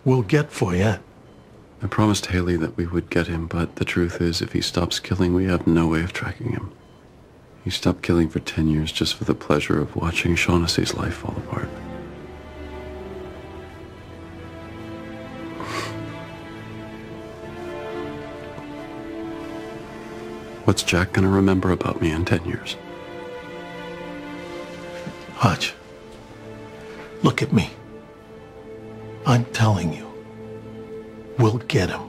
We'll get Foyet. I promised Haley that we would get him, but the truth is, if he stops killing, we have no way of tracking him. He stopped killing for 10 years just for the pleasure of watching Shaughnessy's life fall apart. What's Jack gonna remember about me in 10 years? Hutch, look at me. I'm telling you, we'll get him.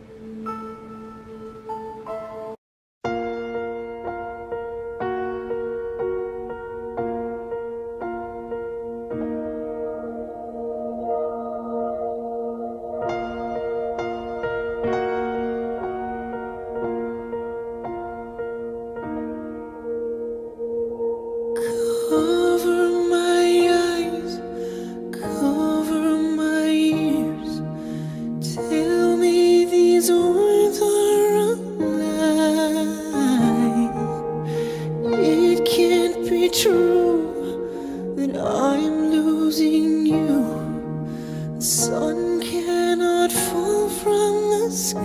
True that I'm losing you. The sun cannot fall from the sky.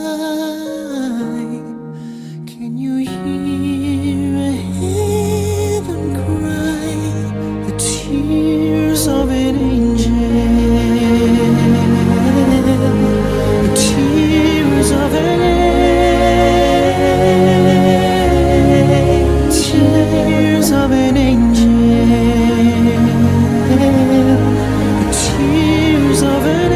Can you hear heaven cry? The tears of an angel. The tears of an angel. Tears of an angel. Tears of an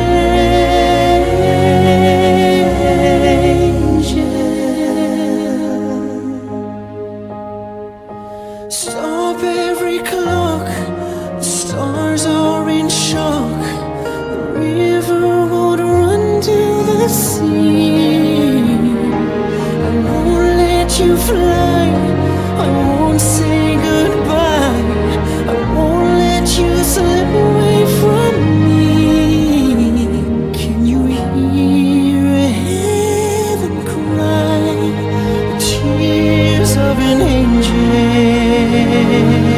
angel. Stop every clock. The stars are in shock. The river won't run to the sea. I won't let you fly. I won't say goodbye. I won't let you slip away from me. Can you hear heaven cry? The tears of an angel.